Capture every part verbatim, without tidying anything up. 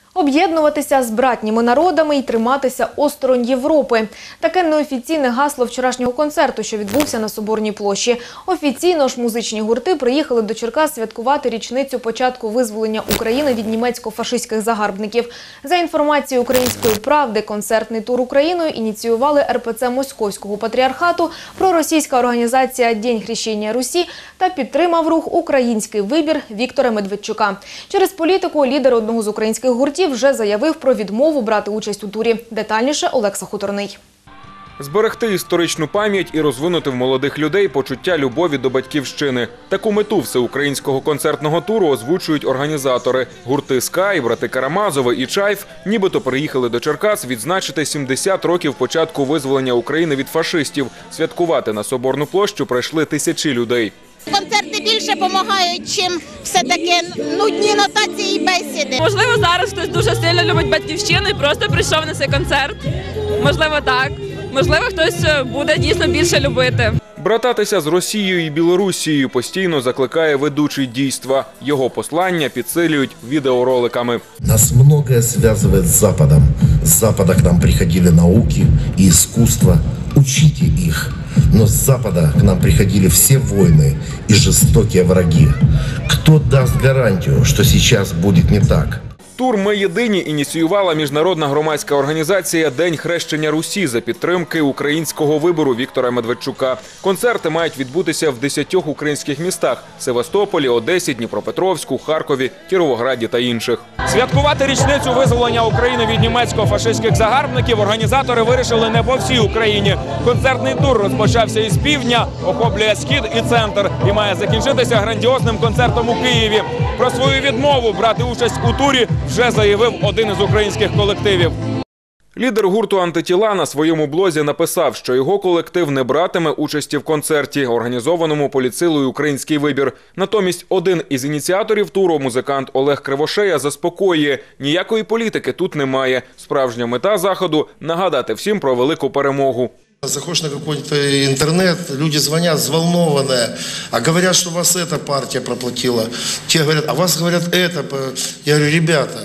Об'єднуватися з братніми народами і триматися осторонь Європи. Таке неофіційне гасло вчорашнього концерту, що відбувся на Соборній площі. Офіційно ж музичні гурти приїхали до Черкас святкувати річницю початку визволення України від німецько-фашистських загарбників. За інформацією «Української правди», концертний тур Україною ініціювали ер пе це Московського патріархату, проросійська організація «День хрещення Русі» та підтримав рух «Український вибір» Віктора Медведчука. Через політику лідер одного з українських гуртів вже заявив про відмову брати участь у турі. Детальніше Олекса Хуторний. Зберегти історичну пам'ять і розвинути в молодих людей почуття любові до батьківщини. Таку мету всеукраїнського концертного туру озвучують організатори. Гурти «Скай», брати Карамазови і «Чайф» нібито приїхали до Черкас відзначити сімдесят років початку визволення України від фашистів. Святкувати на Соборну площу прийшли тисячі людей. Концерти більше допомагають, чим все-таки нудні нотації і бесіди. Можливо, зараз хтось дуже сильно любить батьківщину і просто прийшов на цей концерт. Можливо, так. Можливо, хтось буде дійсно більше любити. Брататися з Росією і Білорусією постійно закликає ведучий дійства. Його послання підсилюють відеороликами. Нас многое связывает с Западом. С Запада к нам приходили науки и искусство. Учите их. Но с Запада к нам приходили все войны и жестокие враги. Кто даст гарантию, что сейчас будет не так? Тур «Ми єдині» ініціювала міжнародна громадська організація «День хрещення Русі» за підтримки українського вибору Віктора Медведчука. Концерти мають відбутися в десятьох українських містах – Севастополі, Одесі, Дніпропетровську, Харкові, Кіровограді та інших. Святкувати річницю визволення України від німецько-фашистських загарбників організатори вирішили не по всій Україні. Концертний тур розпочався із півдня, охоплює схід і центр і має закінчитися грандіозним концертом у Києві. Про свою відмову брати участь у турі вже заявив один із українських колективів. Лідер гурту «Антитіла» на своєму блозі написав, що його колектив не братиме участі в концерті, організованому політсилою «Український вибір». Натомість один із ініціаторів туру, музикант Олег Кривошея, заспокоює – ніякої політики тут немає. Справжня мета заходу – нагадати всім про велику перемогу. Заходишь на какой-то интернет, люди звонят взволнованные, а говорят, что вас эта партия проплатила. Те говорят, а вас говорят это. Я говорю, ребята,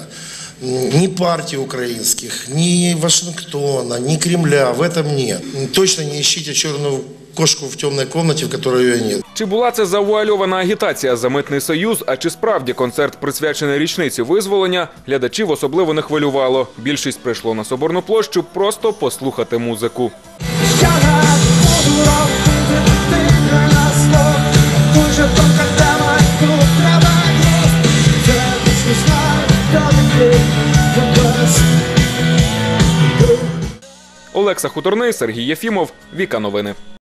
ни партий украинских, ни Вашингтона, ни Кремля в этом нет. Точно не ищите черную кошку в темной комнате, в которой ее нет. Чи була це завуальована агітація за Митний союз, а чи справді концерт присвячений річниці визволення, глядачів особливо не хвилювало. Більшість прийшло на Соборну площу просто послухати музику. Олекса Хуторний, Сергій Єфімов, Віка Новини.